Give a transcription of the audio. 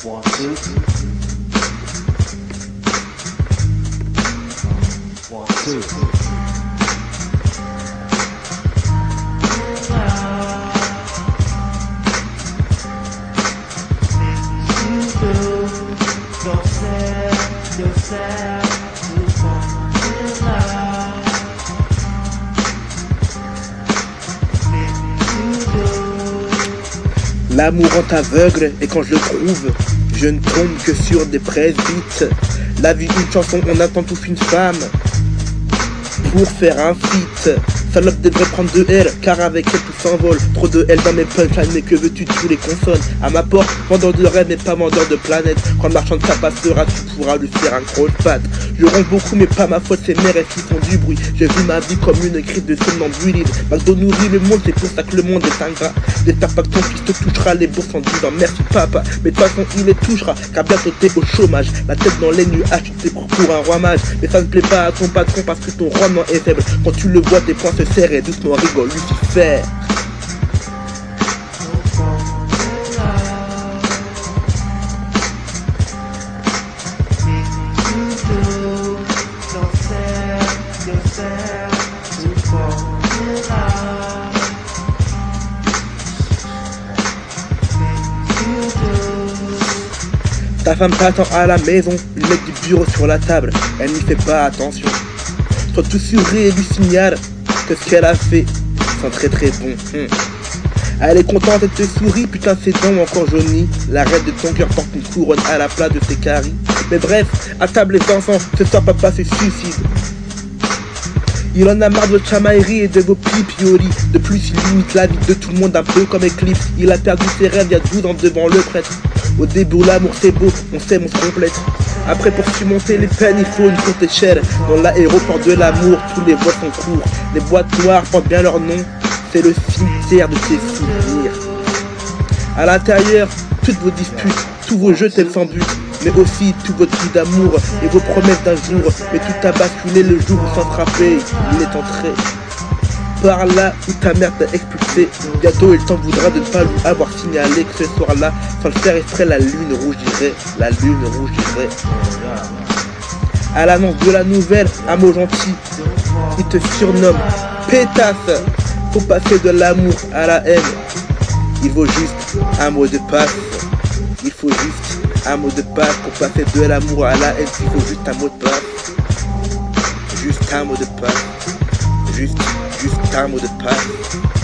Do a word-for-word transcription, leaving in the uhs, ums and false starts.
One, two. One, two. Don't set yourself to fall in love. L'amour rend aveugle et quand je le trouve, je ne tombe que sur des presbytes. La vie d'une chanson, on attend toute une femme pour faire un feat. Salope devrait prendre de elle, car avec elle tout s'envole. Trop de elle dans mes punchlines, mais que veux-tu de tous les consonnes. À ma porte, vendeur de rêve mais pas vendeur de planète. Quand le marchand de ça passera, tu pourras lui faire un gros pat. Je ronge beaucoup mais pas ma faute, c'est mes rêves qui font du bruit. J'ai vu ma vie comme une crise de somnambulisme. McDo nourrit le monde, c'est pour ça que le monde est ingrat. J'espère pas que ton fils te touchera les bourses en disant merci papa. Mais de toute façon il les touchera, car bientôt t'es au chômage. La tête dans les nuages, tu t'es pour un roi mage. Mais ça ne plaît pas à ton patron parce que ton rendement est faible. Quand tu le vois, tes poings se serrent et doucement rigole Lucifer. Ta femme t'attend à la maison, lui met du bureau sur la table, elle n'y fait pas attention. Sois tout suré et lui signale que ce qu'elle a fait sont très très bons. Hum. Elle est contente, elle te sourit, putain ses dents encore jaunies. La reine de ton cœur porte une couronne à la place de ses caries. Mais bref, à table les enfants, ce soir papa se suicide. Il en a marre de votre chamaillerie et de vos pipiolis. De plus, il limite la vie de tout le monde un peu comme Eclipse. Il a perdu ses rêves il y a douze ans devant le prêtre. Au début, l'amour c'est beau, on s'aime, on se complète. Après, pour surmonter les peines, il faut une courte échelle. Dans l'aéroport de l'amour, tous les voies sont courts. Les boîtes noires portent bien leur nom. C'est le cimetière de tes souvenirs. À l'intérieur, toutes vos disputes, tous vos jeux tels sans but. Mais aussi tout votre cri d'amour et vos promesses d'un jour. Mais tout a basculé le jour où sans frapper, il est entré par là où ta mère t'a expulsé. Bientôt il t'en voudra de ne pas lui avoir signalé que ce soir-là, sans le faire exprès, la lune rougirait. La lune rougirait. À l'annonce de la nouvelle, un mot gentil, il te surnomme pétasse. Pour passer de l'amour à la haine, il vaut juste un mot de passe. Il faut juste un mot de passe pour passer de l'amour à la haine. Il faut juste un mot de passe. Juste un mot de passe. Juste, juste un mot de passe.